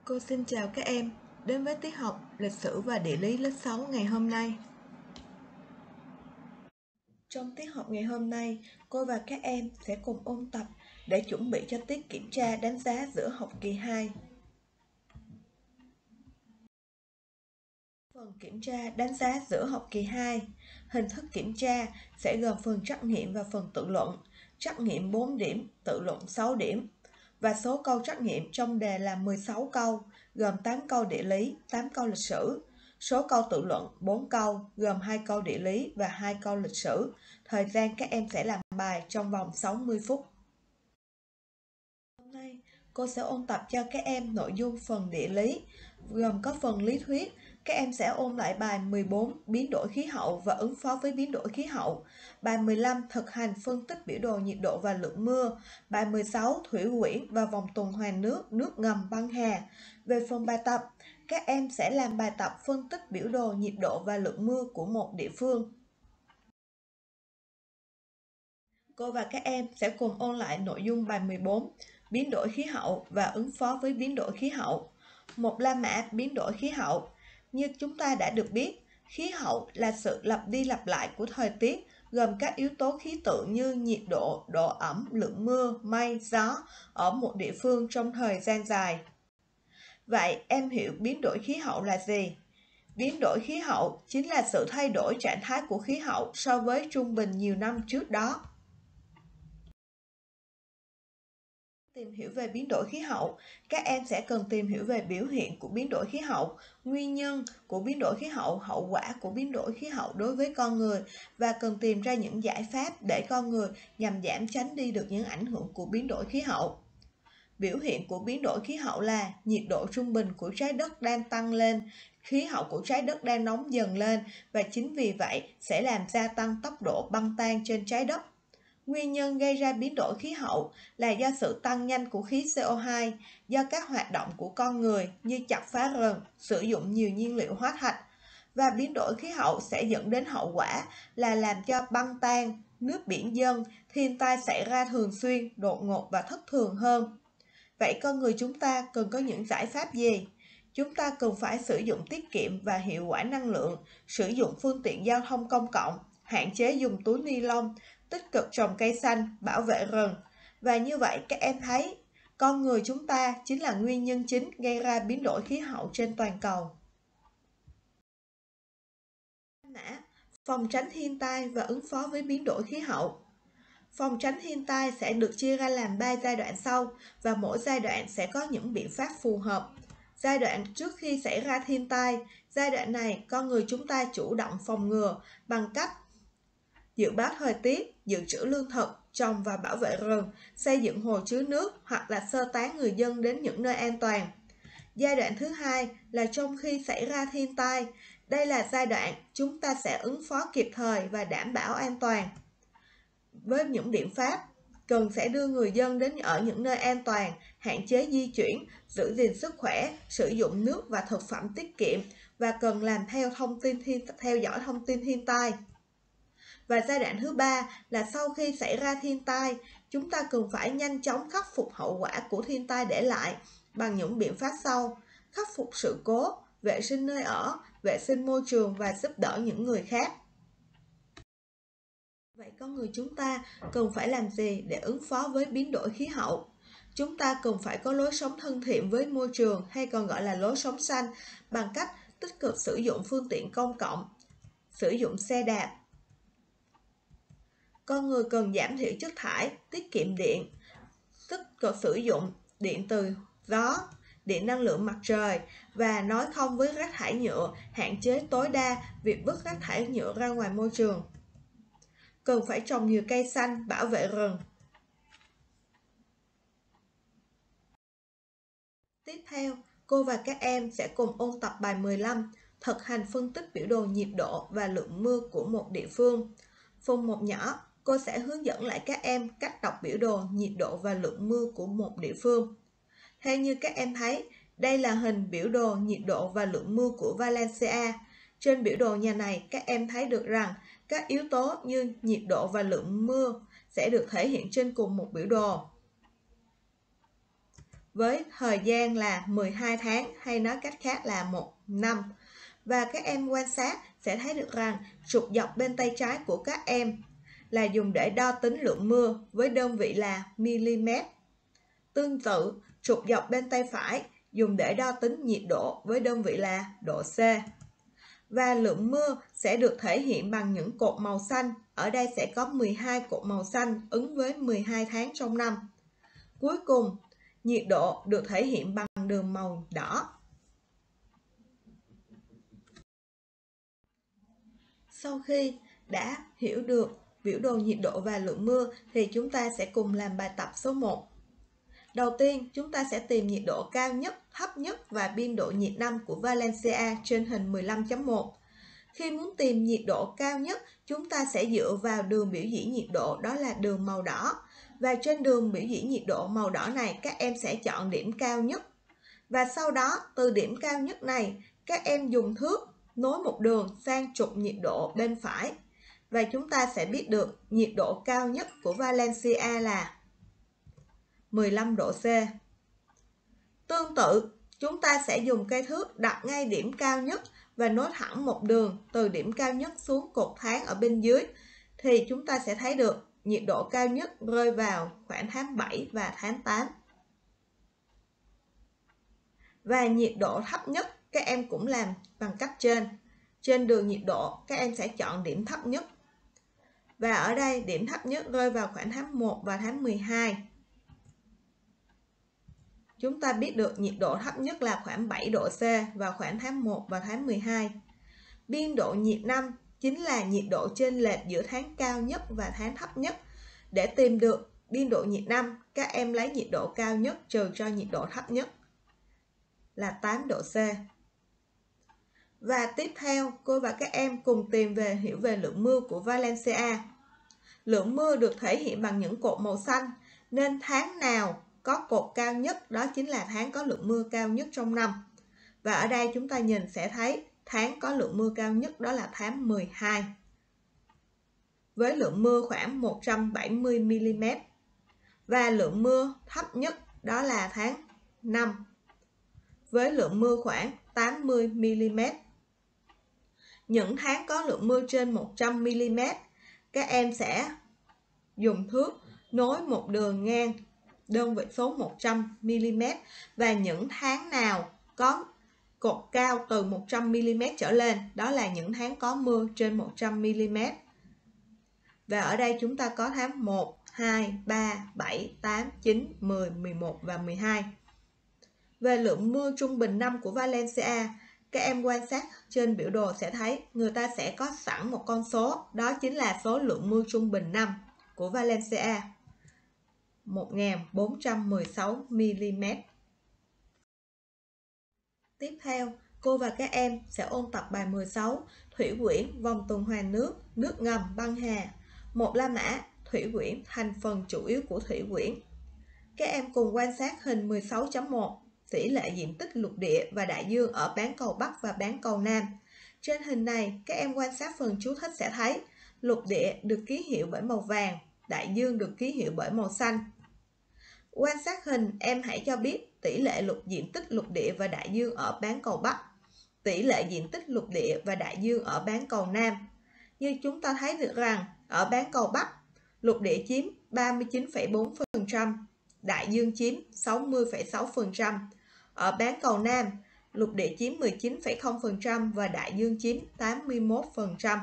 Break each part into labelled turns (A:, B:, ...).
A: Cô xin chào các em, đến với tiết học lịch sử và địa lý lớp 6 ngày hôm nay. Trong tiết học ngày hôm nay, cô và các em sẽ cùng ôn tập để chuẩn bị cho tiết kiểm tra đánh giá giữa học kỳ 2. Phần kiểm tra đánh giá giữa học kỳ 2, hình thức kiểm tra sẽ gồm phần trắc nghiệm và phần tự luận. Trắc nghiệm 4 điểm, tự luận 6 điểm. Và số câu trắc nghiệm trong đề là 16 câu, gồm 8 câu địa lý, 8 câu lịch sử. Số câu tự luận 4 câu, gồm 2 câu địa lý và 2 câu lịch sử. Thời gian các em sẽ làm bài trong vòng 60 phút. Hôm nay, cô sẽ ôn tập cho các em nội dung phần địa lý, gồm có phần lý thuyết. Các em sẽ ôn lại bài 14 biến đổi khí hậu và ứng phó với biến đổi khí hậu, bài 15 thực hành phân tích biểu đồ nhiệt độ và lượng mưa, bài 16 thủy quyển và vòng tuần hoàn nước, nước ngầm băng hà. Về phần bài tập, các em sẽ làm bài tập phân tích biểu đồ nhiệt độ và lượng mưa của một địa phương. Cô và các em sẽ cùng ôn lại nội dung bài 14, biến đổi khí hậu và ứng phó với biến đổi khí hậu. Một la mã biến đổi khí hậu. Như chúng ta đã được biết, khí hậu là sự lặp đi lặp lại của thời tiết, gồm các yếu tố khí tượng như nhiệt độ, độ ẩm, lượng mưa, mây, gió ở một địa phương trong thời gian dài. Vậy em hiểu biến đổi khí hậu là gì? Biến đổi khí hậu chính là sự thay đổi trạng thái của khí hậu so với trung bình nhiều năm trước đó. Tìm hiểu về biến đổi khí hậu, các em sẽ cần tìm hiểu về biểu hiện của biến đổi khí hậu, nguyên nhân của biến đổi khí hậu, hậu quả của biến đổi khí hậu đối với con người và cần tìm ra những giải pháp để con người nhằm giảm tránh đi được những ảnh hưởng của biến đổi khí hậu. Biểu hiện của biến đổi khí hậu là nhiệt độ trung bình của trái đất đang tăng lên, khí hậu của trái đất đang nóng dần lên và chính vì vậy sẽ làm gia tăng tốc độ băng tan trên trái đất. Nguyên nhân gây ra biến đổi khí hậu là do sự tăng nhanh của khí CO2, do các hoạt động của con người như chặt phá rừng, sử dụng nhiều nhiên liệu hóa thạch. Và biến đổi khí hậu sẽ dẫn đến hậu quả là làm cho băng tan, nước biển dâng, thiên tai xảy ra thường xuyên, đột ngột và thất thường hơn. Vậy con người chúng ta cần có những giải pháp gì? Chúng ta cần phải sử dụng tiết kiệm và hiệu quả năng lượng, sử dụng phương tiện giao thông công cộng, hạn chế dùng túi ni lông, tích cực trồng cây xanh, bảo vệ rừng. Và như vậy các em thấy, con người chúng ta chính là nguyên nhân chính gây ra biến đổi khí hậu trên toàn cầu. Phòng tránh thiên tai và ứng phó với biến đổi khí hậu. Phòng tránh thiên tai sẽ được chia ra làm 3 giai đoạn sau và mỗi giai đoạn sẽ có những biện pháp phù hợp. Giai đoạn trước khi xảy ra thiên tai, giai đoạn này con người chúng ta chủ động phòng ngừa bằng cách dự báo thời tiết, dự trữ lương thực, trồng và bảo vệ rừng, xây dựng hồ chứa nước hoặc là sơ tán người dân đến những nơi an toàn. Giai đoạn thứ hai là trong khi xảy ra thiên tai. Đây là giai đoạn chúng ta sẽ ứng phó kịp thời và đảm bảo an toàn. Với những biện pháp, cần sẽ đưa người dân đến ở những nơi an toàn, hạn chế di chuyển, giữ gìn sức khỏe, sử dụng nước và thực phẩm tiết kiệm và cần làm theo dõi thông tin thiên tai. Và giai đoạn thứ ba là sau khi xảy ra thiên tai, chúng ta cần phải nhanh chóng khắc phục hậu quả của thiên tai để lại bằng những biện pháp sau: khắc phục sự cố, vệ sinh nơi ở, vệ sinh môi trường và giúp đỡ những người khác. Vậy con người chúng ta cần phải làm gì để ứng phó với biến đổi khí hậu? Chúng ta cần phải có lối sống thân thiện với môi trường hay còn gọi là lối sống xanh bằng cách tích cực sử dụng phương tiện công cộng, sử dụng xe đạp. Con người cần giảm thiểu chất thải, tiết kiệm điện, tích cực sử dụng điện từ gió, điện năng lượng mặt trời và nói không với rác thải nhựa, hạn chế tối đa việc vứt rác thải nhựa ra ngoài môi trường. Cần phải trồng nhiều cây xanh, bảo vệ rừng. Tiếp theo, cô và các em sẽ cùng ôn tập bài 15, thực hành phân tích biểu đồ nhiệt độ và lượng mưa của một địa phương. Phần 1 nhỏ, cô sẽ hướng dẫn lại các em cách đọc biểu đồ nhiệt độ và lượng mưa của một địa phương. Theo như các em thấy, đây là hình biểu đồ nhiệt độ và lượng mưa của Valencia. Trên biểu đồ nhà này, các em thấy được rằng các yếu tố như nhiệt độ và lượng mưa sẽ được thể hiện trên cùng một biểu đồ. với thời gian là 12 tháng, hay nói cách khác là 1 năm. Và các em quan sát sẽ thấy được rằng trục dọc bên tay trái của các em là dùng để đo tính lượng mưa với đơn vị là mm. Tương tự, trục dọc bên tay phải dùng để đo tính nhiệt độ với đơn vị là độ C. Và lượng mưa sẽ được thể hiện bằng những cột màu xanh. Ở đây sẽ có 12 cột màu xanh ứng với 12 tháng trong năm. Cuối cùng, nhiệt độ được thể hiện bằng đường màu đỏ. Sau khi đã hiểu được biểu đồ nhiệt độ và lượng mưa thì chúng ta sẽ cùng làm bài tập số 1. Đầu tiên, chúng ta sẽ tìm nhiệt độ cao nhất, thấp nhất và biên độ nhiệt năm của Valencia trên hình 15.1. Khi muốn tìm nhiệt độ cao nhất, chúng ta sẽ dựa vào đường biểu diễn nhiệt độ, đó là đường màu đỏ. Và trên đường biểu diễn nhiệt độ màu đỏ này, các em sẽ chọn điểm cao nhất. Và sau đó, từ điểm cao nhất này, các em dùng thước nối một đường sang trục nhiệt độ bên phải. Và chúng ta sẽ biết được nhiệt độ cao nhất của Valencia là 15 độ C. Tương tự, chúng ta sẽ dùng cây thước đặt ngay điểm cao nhất và nối thẳng một đường từ điểm cao nhất xuống cột tháng ở bên dưới. Thì chúng ta sẽ thấy được nhiệt độ cao nhất rơi vào khoảng tháng 7 và tháng 8. Và nhiệt độ thấp nhất các em cũng làm bằng cách trên. Trên đường nhiệt độ các em sẽ chọn điểm thấp nhất. Và ở đây điểm thấp nhất rơi vào khoảng tháng 1 và tháng 12. Chúng ta biết được nhiệt độ thấp nhất là khoảng 7 độ C vào khoảng tháng 1 và tháng 12. Biên độ nhiệt năm chính là nhiệt độ chênh lệch giữa tháng cao nhất và tháng thấp nhất. Để tìm được biên độ nhiệt năm, các em lấy nhiệt độ cao nhất trừ cho nhiệt độ thấp nhất là 8 độ C. Và tiếp theo, cô và các em cùng hiểu về lượng mưa của Valencia. Lượng mưa được thể hiện bằng những cột màu xanh, nên tháng nào có cột cao nhất đó chính là tháng có lượng mưa cao nhất trong năm. Và ở đây chúng ta nhìn sẽ thấy tháng có lượng mưa cao nhất đó là tháng 12. Với lượng mưa khoảng 170 mm. Và lượng mưa thấp nhất đó là tháng 5. Với lượng mưa khoảng 80 mm. Những tháng có lượng mưa trên 100 mm, các em sẽ dùng thước nối một đường ngang đơn vị số 100 mm. Và những tháng nào có cột cao từ 100 mm trở lên, đó là những tháng có mưa trên 100 mm. Và ở đây chúng ta có tháng 1, 2, 3, 7, 8, 9, 10, 11 và 12. Về lượng mưa trung bình năm của Valencia, các em quan sát trên biểu đồ sẽ thấy người ta sẽ có sẵn một con số, đó chính là số lượng mưa trung bình năm của Valencia, 1416 mm. Tiếp theo, cô và các em sẽ ôn tập bài 16, thủy quyển, vòng tuần hoàn nước, nước ngầm, băng hà. Một La Mã, thủy quyển, thành phần chủ yếu của thủy quyển. Các em cùng quan sát hình 16.1, tỷ lệ diện tích lục địa và đại dương ở bán cầu Bắc và bán cầu Nam. Trên hình này, các em quan sát phần chú thích sẽ thấy lục địa được ký hiệu bởi màu vàng, đại dương được ký hiệu bởi màu xanh. Quan sát hình, em hãy cho biết tỷ lệ diện tích lục địa và đại dương ở bán cầu Bắc, tỷ lệ diện tích lục địa và đại dương ở bán cầu Nam. Như chúng ta thấy được rằng, ở bán cầu Bắc, lục địa chiếm 39,4%, đại dương chiếm 60,6%. Ở bán cầu Nam, lục địa chiếm 19,0% và đại dương chiếm 81%.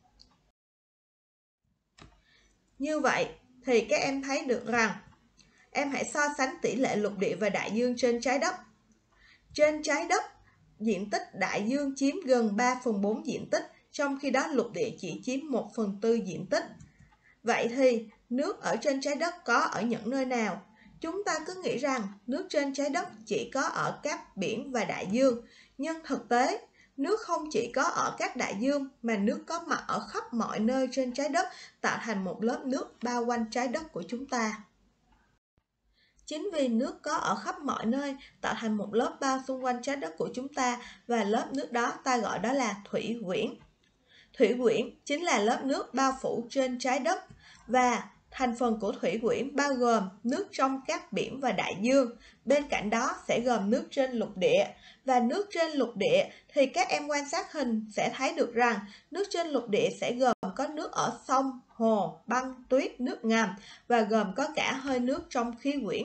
A: Như vậy thì các em thấy được rằng em hãy so sánh tỷ lệ lục địa và đại dương trên trái đất. Trên trái đất, diện tích đại dương chiếm gần 3/4 diện tích, trong khi đó lục địa chỉ chiếm 1/4 diện tích. Vậy thì nước ở trên trái đất có ở những nơi nào? Chúng ta cứ nghĩ rằng nước trên trái đất chỉ có ở các biển và đại dương, nhưng thực tế, nước không chỉ có ở các đại dương mà nước có mặt ở khắp mọi nơi trên trái đất, tạo thành một lớp nước bao quanh trái đất của chúng ta. Chính vì nước có ở khắp mọi nơi tạo thành một lớp bao xung quanh trái đất của chúng ta, và lớp nước đó ta gọi đó là thủy quyển. Thủy quyển chính là lớp nước bao phủ trên trái đất, và Thành phần của thủy quyển bao gồm nước trong các biển và đại dương. Bên cạnh đó sẽ gồm nước trên lục địa. Và nước trên lục địa thì các em quan sát hình sẽ thấy được rằng nước trên lục địa sẽ gồm có nước ở sông, hồ, băng, tuyết, nước ngầm và gồm có cả hơi nước trong khí quyển.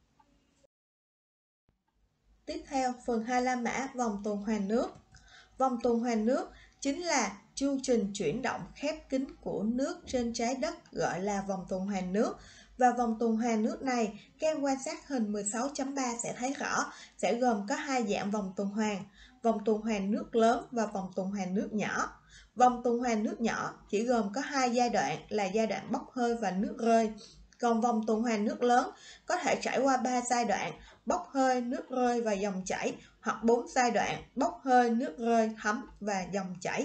A: Tiếp theo, phần 2 La Mã, vòng tuần hoàn nước. Vòng tuần hoàn nước chính là chu trình chuyển động khép kín của nước trên trái đất, gọi là vòng tuần hoàn nước. Và vòng tuần hoàn nước này, các em quan sát hình 16.3 sẽ thấy rõ, sẽ gồm có hai dạng vòng tuần hoàn: vòng tuần hoàn nước lớn và vòng tuần hoàn nước nhỏ. Vòng tuần hoàn nước nhỏ chỉ gồm có hai giai đoạn là giai đoạn bốc hơi và nước rơi. Còn vòng tuần hoàn nước lớn có thể trải qua 3 giai đoạn: bốc hơi, nước rơi và dòng chảy, hoặc 4 giai đoạn: bốc hơi, nước rơi, thấm và dòng chảy.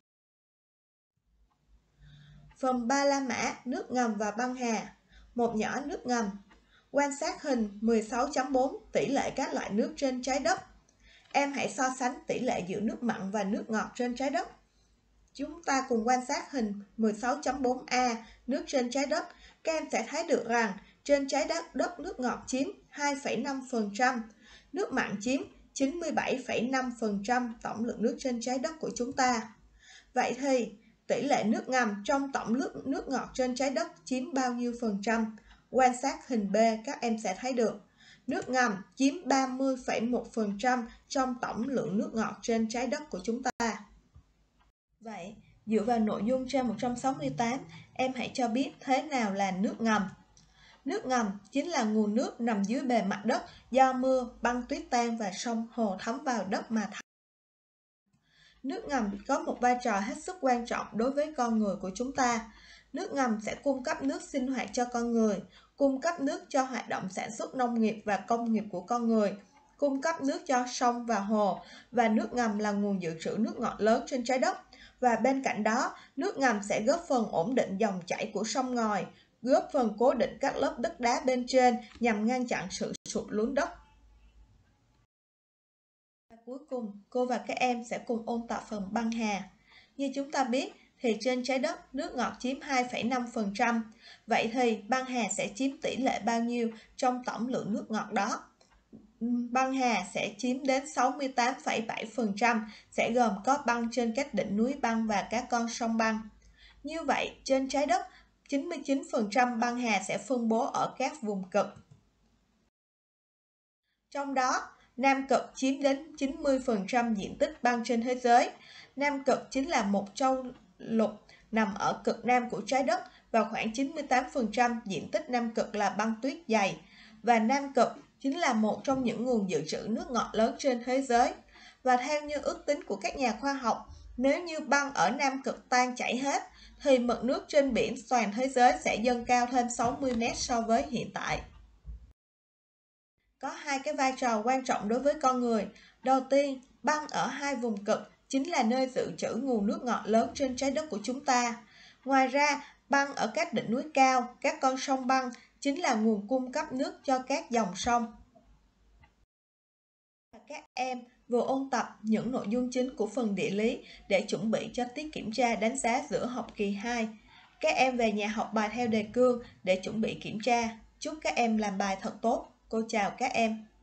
A: Phần 3 La Mã, nước ngầm và băng hà. Một nhỏ nước ngầm. Quan sát hình 16.4 tỷ lệ các loại nước trên trái đất. Em hãy so sánh tỷ lệ giữa nước mặn và nước ngọt trên trái đất. Chúng ta cùng quan sát hình 16.4a, nước trên trái đất. Các em sẽ thấy được rằng trên trái đất nước ngọt chiếm 2,5%, nước mặn chiếm 97,5% tổng lượng nước trên trái đất của chúng ta. Vậy thì tỷ lệ nước ngầm trong tổng lượng nước ngọt trên trái đất chiếm bao nhiêu phần trăm? Quan sát hình B các em sẽ thấy được. Nước ngầm chiếm 30,1% trong tổng lượng nước ngọt trên trái đất của chúng ta. Vậy, dựa vào nội dung trang 168, em hãy cho biết thế nào là nước ngầm. Nước ngầm chính là nguồn nước nằm dưới bề mặt đất do mưa, băng tuyết tan và sông hồ thấm vào đất mà thành. Nước ngầm có một vai trò hết sức quan trọng đối với con người của chúng ta. Nước ngầm sẽ cung cấp nước sinh hoạt cho con người, cung cấp nước cho hoạt động sản xuất nông nghiệp và công nghiệp của con người, cung cấp nước cho sông và hồ, và nước ngầm là nguồn dự trữ nước ngọt lớn trên trái đất. Và bên cạnh đó, nước ngầm sẽ góp phần ổn định dòng chảy của sông ngòi, góp phần cố định các lớp đất đá bên trên nhằm ngăn chặn sự sụt lún đất. Và cuối cùng, cô và các em sẽ cùng ôn tập phần băng hà. Như chúng ta biết thì trên trái đất nước ngọt chiếm 2,5%. Vậy thì băng hà sẽ chiếm tỷ lệ bao nhiêu trong tổng lượng nước ngọt đó? Băng hà sẽ chiếm đến 68,7%, sẽ gồm có băng trên các đỉnh núi băng và các con sông băng. Như vậy, trên trái đất, 99% băng hà sẽ phân bố ở các vùng cực. Trong đó, Nam Cực chiếm đến 90% diện tích băng trên thế giới. Nam Cực chính là một châu lục nằm ở cực nam của trái đất và khoảng 98% diện tích Nam Cực là băng tuyết dày. Và Nam Cực chính là một trong những nguồn dự trữ nước ngọt lớn trên thế giới. Và theo như ước tính của các nhà khoa học, nếu như băng ở Nam Cực tan chảy hết, thì mực nước trên biển toàn thế giới sẽ dâng cao thêm 60 m so với hiện tại. Có hai cái vai trò quan trọng đối với con người. Đầu tiên, băng ở hai vùng cực chính là nơi dự trữ nguồn nước ngọt lớn trên trái đất của chúng ta. Ngoài ra, băng ở các đỉnh núi cao, các con sông băng chính là nguồn cung cấp nước cho các dòng sông. Các em vừa ôn tập những nội dung chính của phần địa lý để chuẩn bị cho tiết kiểm tra đánh giá giữa học kỳ 2. Các em về nhà học bài theo đề cương để chuẩn bị kiểm tra. Chúc các em làm bài thật tốt. Cô chào các em.